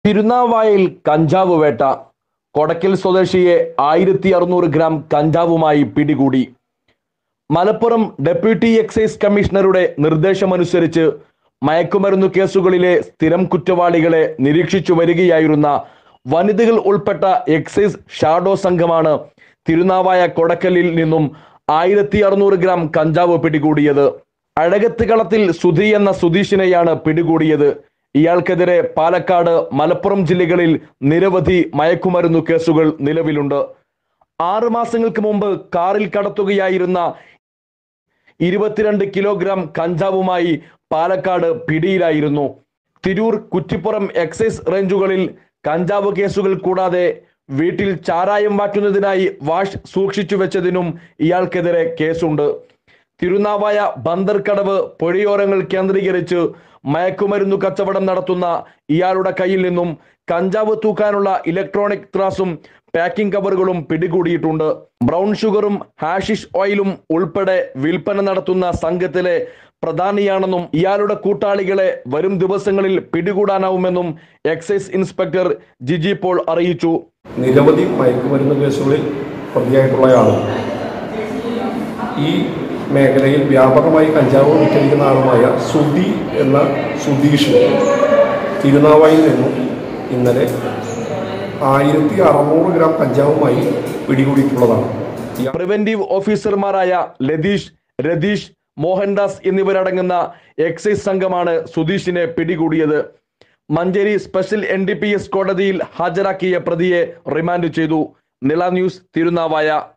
തിരുനാവായയിൽ കഞ്ചാവ് വേട്ട. കൊടക്കൽ സ്വദേശിയെ 1600 ഗ്രാം കഞ്ചാവുമായി പിടികൂടി. മലപ്പുറം ഡെപ്യൂട്ടി എക്സൈസ് കമ്മീഷണറുടെ നിർദ്ദേശമനുസരിച്ച് മയക്കുമരുന്നു കേസുകളിലെ സ്ഥിരം കുറ്റവാളികളെ നിരീക്ഷിച്ചു വരികയായിരുന്ന വനിതകൾ ഉൾപ്പെട്ട എക്സൈസ് ഷാഡോ സംഘമാണ് തിരുനാവായ കൊടക്കലിൽ നിന്നും 1600 ഗ്രാം കഞ്ചാവ് പിടികൂടിയത്. അഴകത്ത് കളത്തിൽ സുധി എന്ന സുധീഷിനെയാണ് പിടികൂടിയത്. ഇയാൾക്കെതിരെ പാലക്കാട്, മലപ്പുറം ജില്ലകളിൽ നിരവധി മയക്കുമരുന്നു കേസുകൾ നിലവിലുണ്ട്. 6 മാസങ്ങൾക്ക് മുമ്പ് കാറിൽ കടത്തുകയായിരുന്ന 22 കിലോഗ്രാം കഞ്ചാവുമായി പാലക്കാട് പിടിയിലായിരുന്നു. തിരൂർ, കുറ്റിപ്പുറം എക്സൈസ് റേഞ്ചുകളിൽ കഞ്ചാവ് കേസുകൾ കൂടാതെ വീട്ടിൽ ചാരായം വാറ്റുന്നതിനായി വാഷ് സൂക്ഷിച്ചു വെച്ചതിനും ഇയാൾക്കെതിരെ കേസുണ്ട്. തിരുനാവായ ബന്ദർകടവ് പുഴയോരങ്ങൾ കേന്ദ്രീകരിച്ച് മയക്കുമരുന്നു കച്ചവടം നടത്തുന്ന ഇയാളുടെ കയ്യിൽ നിന്നും കഞ്ചാവ് തൂക്കാനുള്ള ഇലക്ട്രോണിക് ത്രാസും പാക്കിംഗ് കവറുകളും പിടികൂടിയിട്ടുണ്ട്. ബ്രൗൺ ഷുഗറും ഹാഷിഷ് ഓയിലും ഉൾപ്പെടെ വിൽപ്പന നടത്തുന്ന സംഘത്തിലെ പ്രധാനിയാണെന്നും ഇയാളുടെ കൂട്ടാളികളെ വരും ദിവസങ്ങളിൽ പിടികൂടാനാവുമെന്നും എക്സൈസ് ഇൻസ്പെക്ടർ ജിജി പോൾ അറിയിച്ചു. നിരവധി മയക്കുമരുന്ന് കേസുകളിൽ പ്രതിയായിട്ടുള്ളയാളും ഈ മേഖലയിൽ വ്യാപകമായി കഞ്ചാവ് വിറ്റഴിക്കുന്ന ആളുമായ സുധി എന്ന സുധീഷ് തിരുനാവായിൽ നിന്നും ഇന്നലെ 1600 ഗ്രാം കഞ്ചാവുമായി പിടികൂടിയിട്ടുള്ളതാണ്. പ്രിവന്റീവ് ഓഫീസർമാരായ ലതീഷ്, രതീഷ്, മോഹൻദാസ് എന്നിവരടങ്ങുന്ന എക്സൈസ് സംഘമാണ് സുധീഷിനെ പിടികൂടിയത്. മഞ്ചേരി സ്പെഷ്യൽ NDPS കോടതിയിൽ ഹാജരാക്കിയ പ്രതിയെ റിമാൻഡ് ചെയ്തു. നിള ന്യൂസ്, തിരുനാവായ.